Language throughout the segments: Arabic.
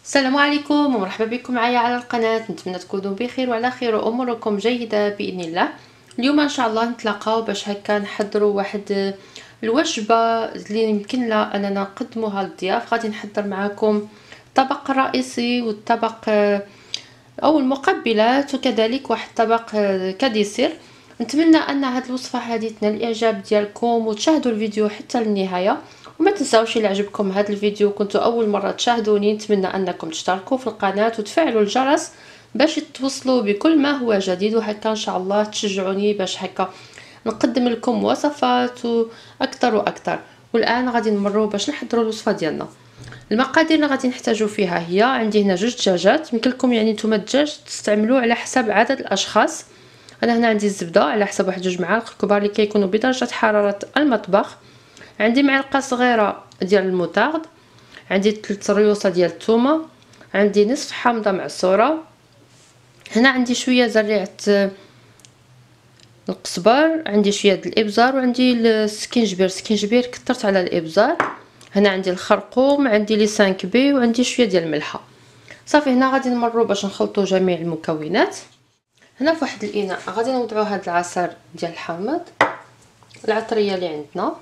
السلام عليكم ومرحبا بكم معايا على القناة. نتمنى تكونوا بخير وعلى خير واموركم جيدة باذن الله. اليوم ان شاء الله نتلاقاو باش هكا نحضروا واحد الوجبة اللي يمكن لها اننا نقدموها للضياف. غادي نحضر معكم الطبق الرئيسي والطبق او المقبلات وكذلك واحد طبق كديسير. نتمنى ان هذه الوصفه هذه تنال الاعجاب ديالكم وتشاهدوا الفيديو حتى للنهايه. وما تنساوش الى عجبكم هذا الفيديو كنتوا اول مره تشاهدوني نتمنى انكم تشتركوا في القناه وتفعلوا الجرس باش توصلوا بكل ما هو جديد، وهكا ان شاء الله تشجعوني باش هكا نقدم لكم وصفات اكثر واكثر. والان غادي نمروا باش نحضروا الوصفه ديالنا. المقادير اللي غادي نحتاجو فيها هي عندي هنا 2 دجاجات. يمكن لكم يعني نتوما الدجاج تستعملوه على حسب عدد الاشخاص. انا هنا عندي الزبده على حسب واحد 2 معالق كبار اللي كيكونوا بدرجه حراره المطبخ. عندي معلقه صغيره ديال الموتارد، عندي 3 ريوصه ديال الثومه، عندي نصف حامضه معصوره، هنا عندي شويه زريعه القزبر، عندي شويه ديال الابزار، وعندي السكينجبير كثرت على الابزار. هنا عندي الخرقوم، عندي لي 5 بي، وعندي شويه ديال الملحه. صافي هنا غادي نمروا باش نخلطوا جميع المكونات. هنا في واحد الاناء غادي نوضعوا هذا العصير ديال الحامض، العطريه اللي عندنا،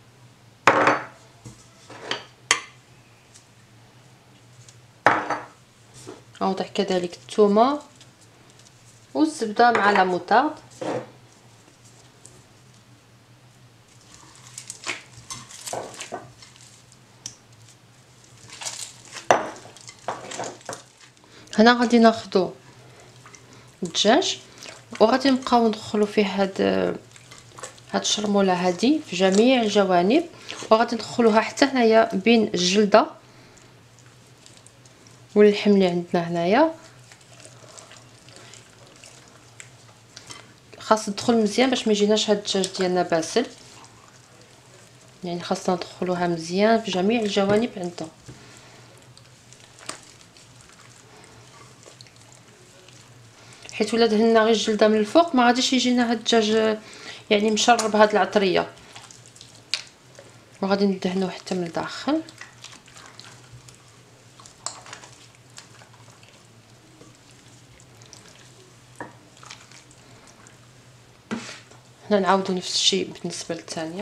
نوضع كذلك الثومه والزبده مع لا موطارد. هنا غادي ناخذوا الدجاج وغادي نبقاو ندخلوا فيه هاد الشرموله هذه في جميع الجوانب، وغادي ندخلوها حتى هنايا بين الجلده واللحم اللي عندنا هنايا. خاص تدخل مزيان باش ما يجيناش هاد الدجاج ديالنا باسل، يعني خاصنا ندخلوها مزيان في جميع الجوانب عندها. حيت ولا دهنا غير الجلده من الفوق ما غاديش يجينا هاد الدجاج يعني مشرب هاد العطريه، وغادي ندهنوه حتى من الداخل. هنا نعاودو نفس الشيء بالنسبه للثانيه.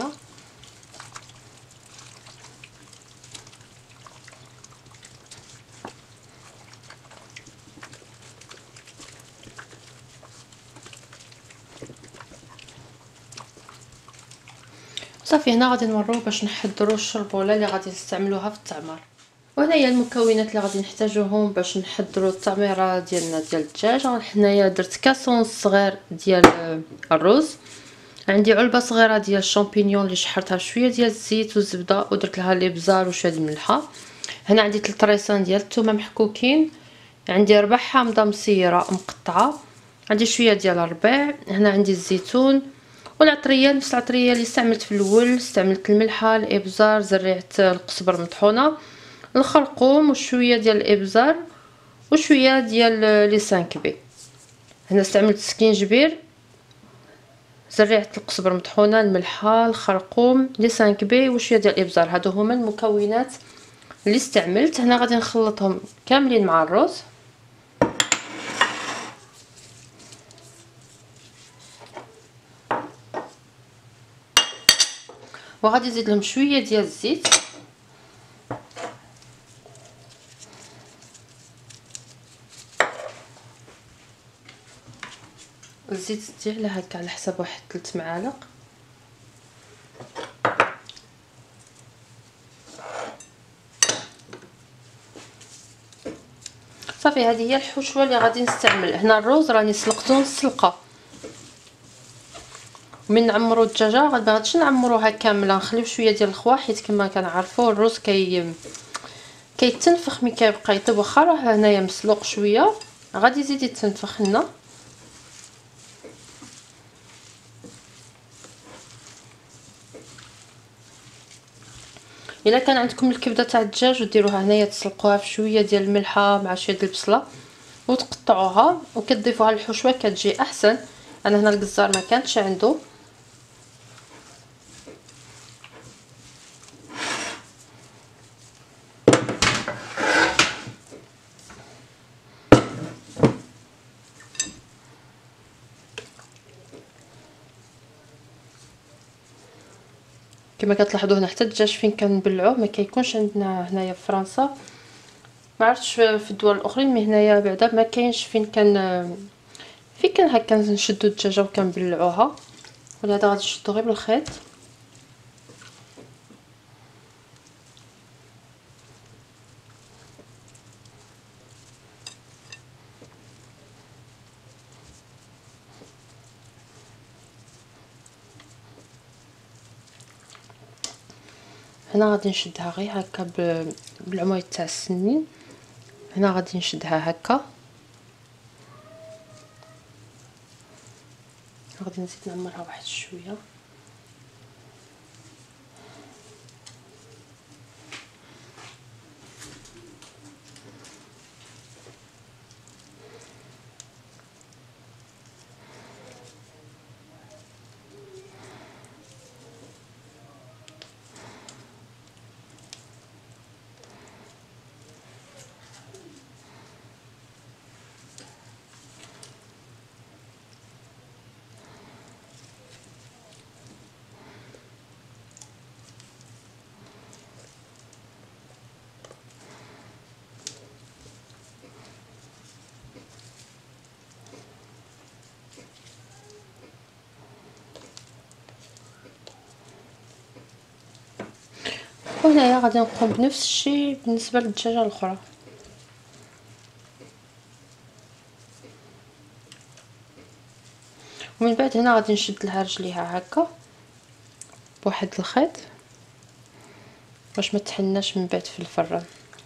صافي هنا غادي نوريو باش نحضروا الشربوله اللي غادي نستعملوها في التعمر. وهنا هي المكونات اللي غادي نحتاجوهم باش نحضروا التعميره ديالنا ديال الدجاج. حنايا درت كاسون صغير ديال الرز، عندي علبه صغيره ديال الشامبينيون اللي شحرتها بشويه ديال الزيت والزبده ودرت لها الابزار وشويه ديال الملحه. هنا عندي 3 ريسان ديال الثومه محكوكين، عندي 4 حامضه مسيره مقطعه، عندي شويه ديال الربيع، هنا عندي الزيتون والعطريه نفس العطريه اللي استعملت في الاول. استعملت الملحه، الابزار، زريعه القزبر مطحونه، الخرقوم وشويه ديال الابزار وشويه ديال لي 5 بي. هنا استعملت سكينجبير، زريعه القزبر مطحونه، الملحه، الخرقوم، لي 5 بي وشويه ديال الابزار. هادو هما المكونات اللي استعملت. هنا غادي نخلطهم كاملين مع الرز. وغادي نزيد لهم شويه ديال الزيت، الزيت ديالها هكا على حسب واحد 3 معالق. صافي هذه هي الحشوه اللي غادي نستعمل. هنا الرز راني سلقته نص سلقه. من نعمروا الدجاجه ما غاديش نعمروها كامله، نخليو شويه ديال الخوا حيت كما كنعرفوا الرز كيتنفخ ملي كيبقى يطيب. واخا راه هنايا مسلوق شويه غادي يزيد يتنفخ لنا. الا كان عندكم الكبده تاع الدجاج وديروها هنايا تسلقوها في شويه ديال الملحه مع شويه ديال البصله وتقطعوها وكتضيفوها للحشوه كتجي احسن. انا هنا الجزار ما كانتش عنده. كما كتلاحظوا هنا حتى الدجاج فين كنبلعوه ما كيكونش عندنا هنايا في فرنسا، ما عرفتش في الدول الاخرين، مي هنايا بعدا ما كاينش فين كان هكا نشدو الدجاجه وكنبلعوها. ولهذا غادي نشدو غير بالخيط. هنا غادي نشدها غير هكا بالعمود تاع السنين. هنا غادي نشدها هكا، غادي نزيد نعمرها واحد شويه. وهنايا غادي نقوم بنفس الشيء بالنسبه للدجاجه الاخرى. ومن بعد هنا غادي نشد لها رجليها هكا بواحد الخيط باش ما تحناش من بعد في الفران.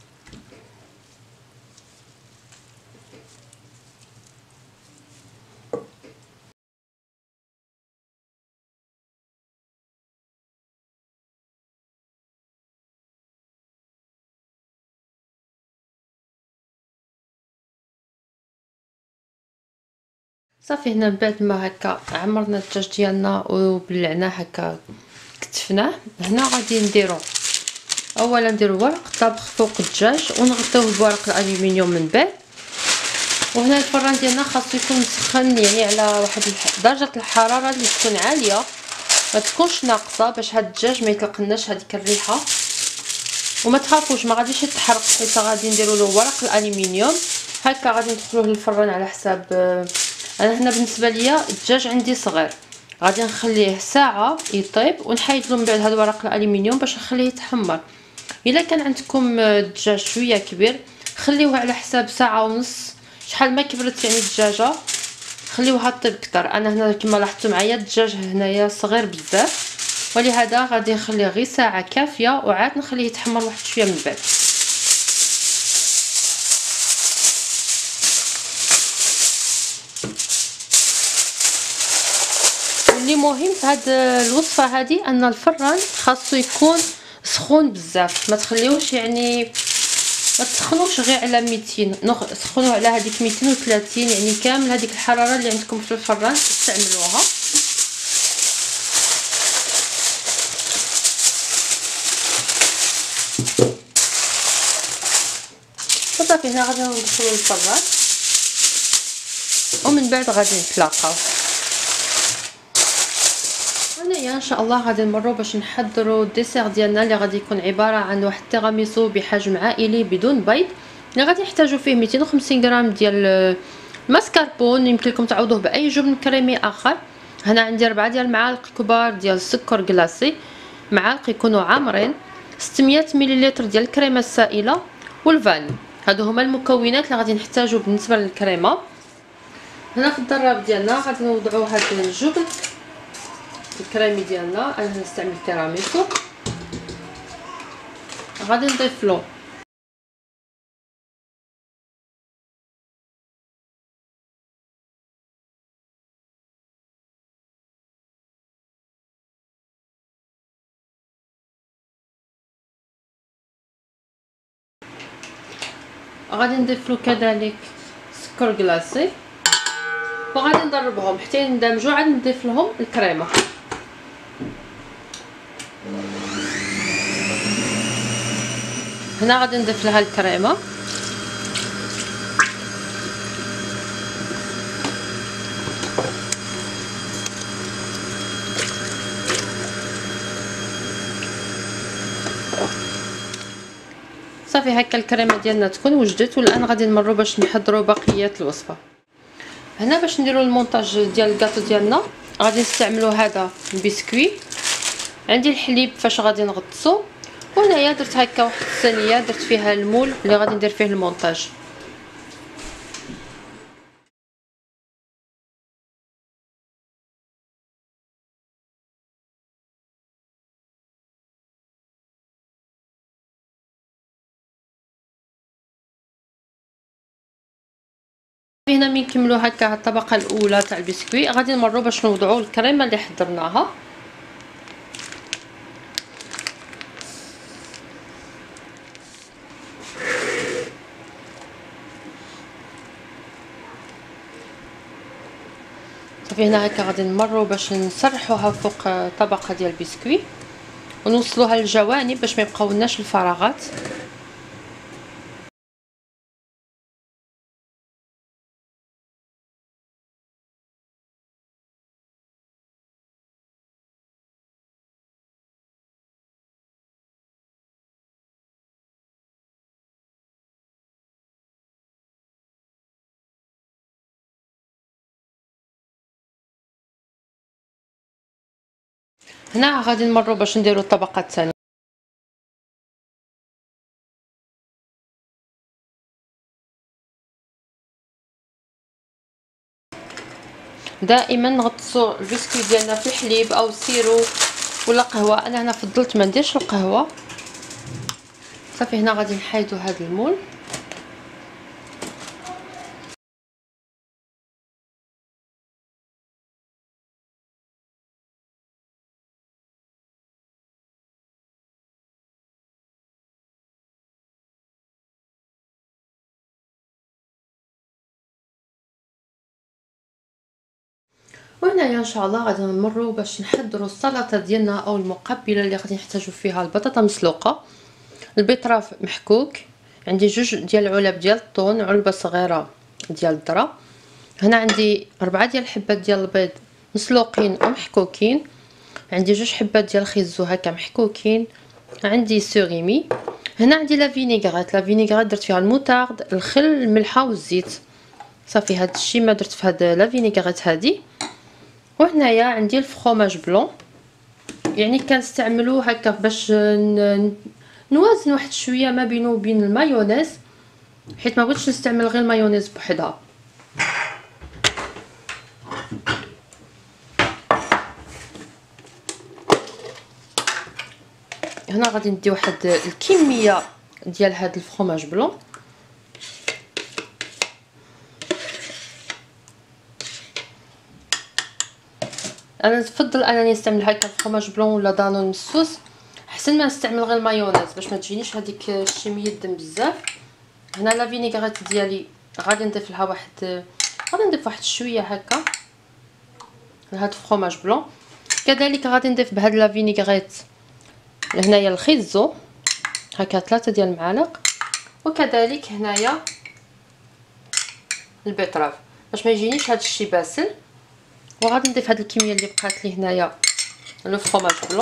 صافي هنا من بعد ما هكا عمرنا الدجاج ديالنا وبلعناه هكا كتفناه، هنا غادي نديرو اولا نديرو ورق طبخ فوق الدجاج ونغطيوه بورق الالومنيوم من بعد. وهنا الفران ديالنا خاصو يكون مسخن يعني على واحد درجه الحراره اللي تكون عاليه ما تكونش ناقصه باش هاد الدجاج ما يطلقناش هذيك الريحه. وما تخافوش ما غاديش يتحرق حيت غادي نديرو له ورق الالومنيوم. هكا غادي ندخلوه للفران على حساب انا هنا بالنسبه ليا الدجاج عندي صغير، غادي نخليه ساعه يطيب ونحيد له من بعد هذا ورق الالومنيوم باش نخليه يتحمر. الا كان عندكم الدجاج شويه كبير خليوه على حساب ساعه ونص، شحال ما كبرت يعني الدجاجه خليوها طيب اكثر. انا هنا كما لاحظتوا معايا الدجاج هنايا صغير بزاف، ولهذا غادي نخليه غير ساعه كافيه وعاد نخليه يتحمر واحد شويه من بعد. اللي مهم في هاد الوصفه هذه ان الفران خاصو يكون سخون بزاف، ما تخليوش يعني ما تسخنوش غير على 200، سخنوه على هذيك 230 يعني كامل هذيك الحراره اللي عندكم في الفران تستعملوها. وصافي هنا غادي ندخلوا الفران ومن بعد غادي نتلاقاو. هنايا ان شاء الله غادي نمروا باش نحضروا الديسير ديالنا اللي غادي يكون عباره عن واحد التيراميسو بحجم عائلي بدون بيض، اللي غادي نحتاجوا فيه 250 غرام ديال الماسكربون، يمكن لكم تعوضوه باي جبن كريمي اخر. هنا عندي 4 ديال المعالق كبار ديال السكر كلاصي، معالق يكونوا عامرين، 600 ملل ديال الكريمه السائله والفاني. هادو هما المكونات اللي غادي نحتاجوا بالنسبه للكريمه. هنا في الدراب ديالنا غادي نوضعوا هاد الجبن الكريمي ديالنا، انا نستعمل تيراميسو. غادي نضيف له كذلك سكر كلاصي، وغادي نضربهم حتى يندمجوا، عاد نضيف لهم الكريمه. هنا غادي نضيف لها الكريمه وصافي هكا الكريمه ديالنا تكون وجدت. والان غادي نمروا باش نحضروا بقيه الوصفه. هنا باش نديروا المونتاج ديال الكاطو ديالنا غادي نستعملوا هذا البسكوي. عندي الحليب فاش غادي نغطسو، وهنايا درت هكا واحد الصينيه درت فيها المول اللي غادي ندير فيه المونتاج. هنا من نكملوا هكا الطبقه الاولى تاع البسكوي غادي نمروا باش نوضعوا الكريمه اللي حضرناها. صافي هنا هكا غادي نمروا باش نسرحوها فوق طبقه ديال البسكوي ونوصلوها للجوانب باش ما يبقاولناش الفراغات. هنا غادي نمروا باش نديروا الطبقه الثانيه. دائما نغطسوا البسكوي ديالنا في الحليب او السيرو ولا قهوه. انا هنا فضلت ما نديرش القهوه. صافي هنا غادي نحيدوا هذا المول. وهنايا ان شاء الله غادي نمروا باش نحضروا السلطه ديالنا او المقبله اللي غادي نحتاجوا فيها البطاطا مسلوقه، البيطراف محكوك، عندي جوج ديال العلب ديال الطون، علبه صغيره ديال الذره، هنا عندي 4 ديال الحبات ديال البيض مسلوقين ومحكوكين، عندي جوج حبات ديال الخيزو هكا محكوكين، عندي سوريمي، هنا عندي لا فينيغريت درت فيها الموتارد، الخل، الملحه والزيت. صافي هذا الشيء ما درت في هاد لا فينيغريت هذه. وهنايا عندي الفرomاج بلون، يعني كنستعملو هكا باش نوازن واحد شويه ما بينه وبين المايونيز، حيت ما بغيتش نستعمل غير المايونيز بوحدها. هنا غادي ندي واحد الكميه ديال هاد الفرomاج بلون. انا نفضل انني نستعمل هكا الفرomاج بلون ولا دانون مسوس احسن ما نستعمل غير المايونيز باش ما تجينيش هذيك الشي ميدم بزاف. هنا لا فينيغريت ديالي غادي نضيف لها واحد شويه هكا لهاد الفرomاج بلون. كذلك غادي نضيف بهاد لا فينيغريت هنايا الخيزو هكا 3 ديال المعالق، وكذلك هنايا البيطراف باش ما يجينيش هاد الشي باسل. وغادي نضيف هاد الكميه اللي بقات لي هنايا لو فرomاج بلون.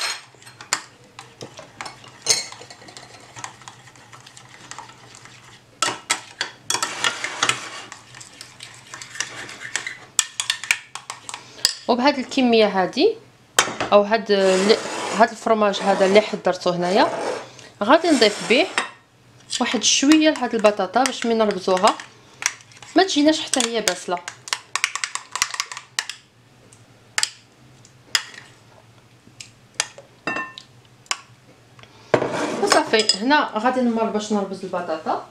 وبهاد الكميه هادي او هاد الفرomاج هذا اللي حضرته هنايا غادي نضيف به واحد شويه لهاد البطاطا باش من نربزوها ما تجيناش حتى هي باسله. وصافي هنا غادي نمر باش نربز البطاطا.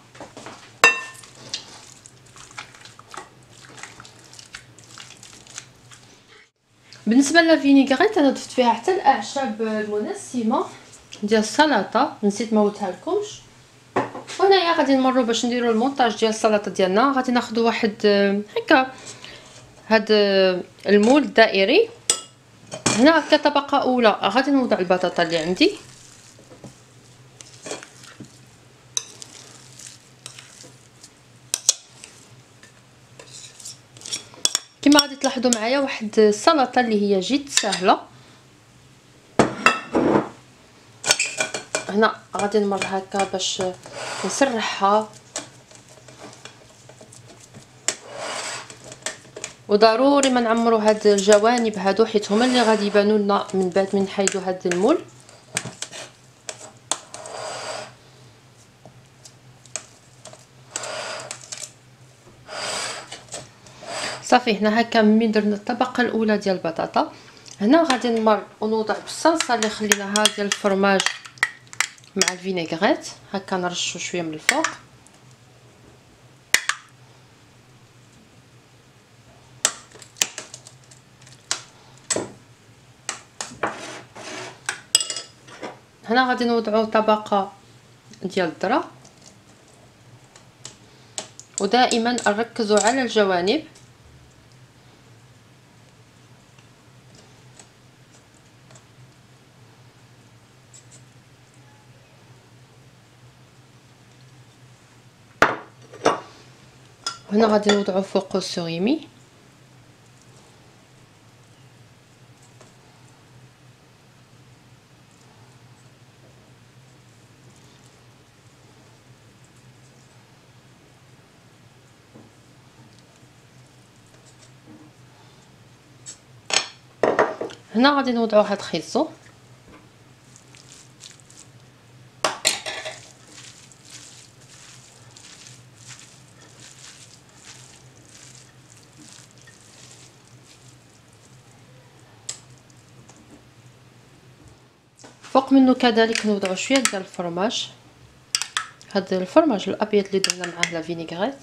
بالنسبه للا فينيغريت انا ضفت فيها حتى الاعشاب المنسمه ديال السلطه، نسيت ما قلتها لكمش. وهنايا غادي نمروا باش نديروا المونتاج ديال السلطه ديالنا. غادي ناخذوا واحد هكا هاد المول الدائري. هنا كطبقه اولى غادي نوضع البطاطا اللي عندي، كما غادي تلاحظوا معايا واحد السلطه اللي هي جد سهله. هنا غادي نمر هكا باش نسرحها. وضروري ما نعمروا هاد الجوانب هادو حيت هما اللي غادي يبانوا لنا من بعد من نحيدوا هاد المول. صافي هنا هكا ملي درنا الطبقه الاولى ديال البطاطا، هنا غادي نمر ونوضع بالصلصه اللي خليناها ديال الفرماج مع الفينيغريت، هكا نرشوا شويه من الفوق. هنا غادي نوضعوا طبقه ديال الذره، ودائما نركزوا على الجوانب. هنا غادي نوضعوا فوق السوريمي. هنا غادي نوضعوا هاد الخيزو. فوق منه كذلك نوضعوا شويه ديال الفرماج، هذا الفرماج الابيض اللي درنا معاه لا فينيغريت.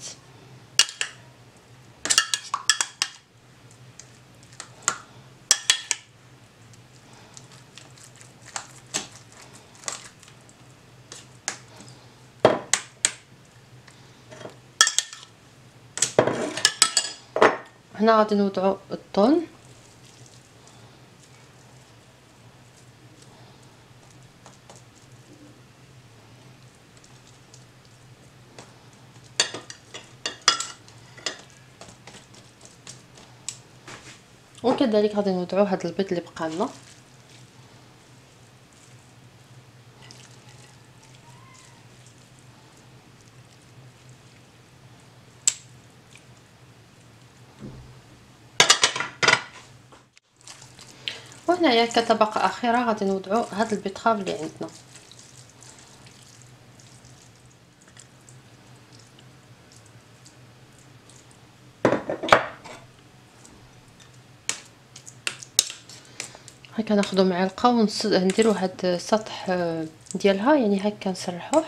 هنا غادي نوضعوا الطون. وكذلك غادي نوضعوا هذا البيض اللي بقى لنا. وهنايا كطبقه اخيره غادي نوضعوا هذا البيتخاف اللي عندنا. هكا ناخذ معلقه ونديروا هاد السطح ديالها، يعني هكا نسرحوه.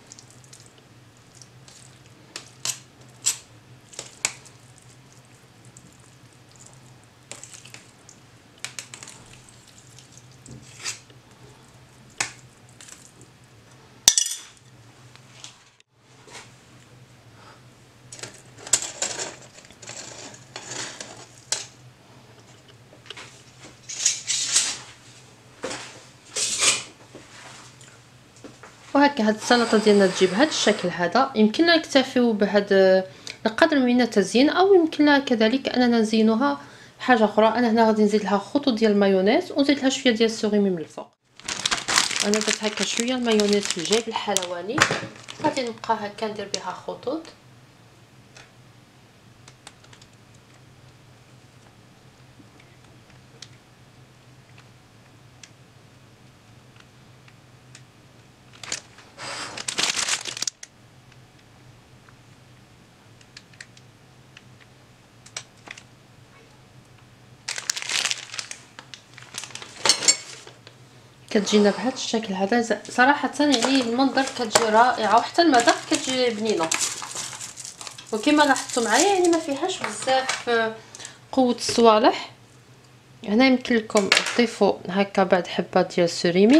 وهكا هاد السلطه ديالنا تجي بهذا الشكل هذا. يمكننا نكتفيو بهذا القدر من التزيين، او يمكننا كذلك اننا نزينوها بحاجه اخرى. انا هنا غادي نزيد لها خطوط ديال المايونيز ونزيد لها شويه ديال السوريمي من الفوق. انا درت هكا شويه المايونيز في الجيب الحلواني، غادي نبقى هكا ندير بها خطوط. كتجينا بهذا الشكل هذا صراحه، يعني المنظر كتجي رائعه، وحتى المذاق كتجي بنينه. وكما لاحظتوا معايا يعني ما فيهاش بزاف قوه الصوالح. هنا يمكن لكم تضيفوا هكا بعد حبه ديال السوريمي.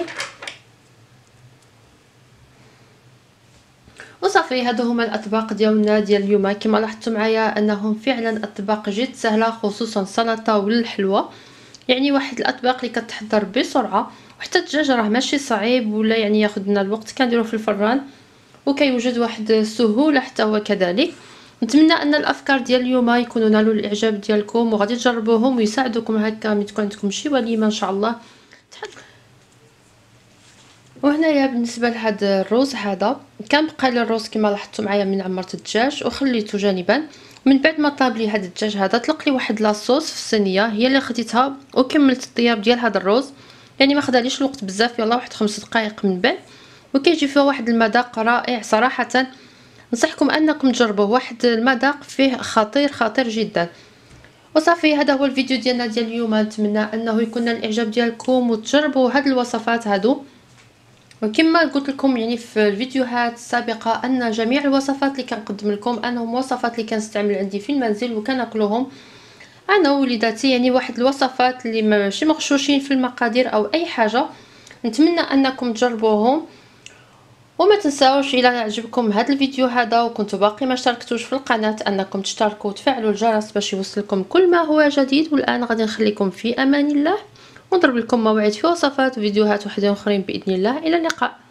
وصافي هادو هما الاطباق ديالنا ديال اليوم. كما لاحظتوا معايا انهم فعلا اطباق جد سهله، خصوصا السلطه ولا الحلوه، يعني واحد الاطباق اللي كتحضر بسرعه. وحتى الدجاج راه ماشي صعيب ولا يعني ياخذ لنا الوقت، كنديروه في الفران وكيوجد واحد السهوله حتى هو كذلك. نتمنى ان الافكار ديال اليوم يكونوا نالوا الاعجاب ديالكم، وغادي تجربوهم ويساعدوكم هكا ملي تكون عندكم شي وليمه ان شاء الله. وهنايا بالنسبه لهذا الروز هذا كان بقى لي الروز كما لاحظتوا معايا من عمرت الدجاج وخليته جانبا. من بعد ما طاب لي هذا الدجاج هذا طلق لي واحد لاصوص في الصينيه هي اللي خديتها وكملت الطياب ديال هذا الروز. يعني ما خداليش الوقت بزاف، يلا واحد 5 دقائق من بعد، وكيجي فيه واحد المذاق رائع صراحه. نصحكم انكم تجربوه، واحد المذاق فيه خطير خطير جدا. وصافي هذا هو الفيديو ديالنا ديال اليوم. نتمنى انه يكون الاعجاب ديالكم وتجربوا هاد الوصفات هادو. وكما قلت لكم يعني في الفيديوهات السابقه ان جميع الوصفات اللي كنقدم لكم انهم وصفات اللي كنستعمل عندي في المنزل وكناكلوهم انا ووليداتي، يعني واحد الوصفات اللي ماشي مغشوشين في المقادير او اي حاجه. نتمنى انكم تجربوهم. وما تنساوش الى عجبكم هذا الفيديو هذا وكنتوا باقي ما اشتركتوش في القناه انكم تشتركوا وتفعلوا الجرس باش يوصلكم كل ما هو جديد. والان غادي نخليكم في امان الله ونضرب لكم موعد في وصفات وفيديوهات وحدين اخرين باذن الله. الى اللقاء.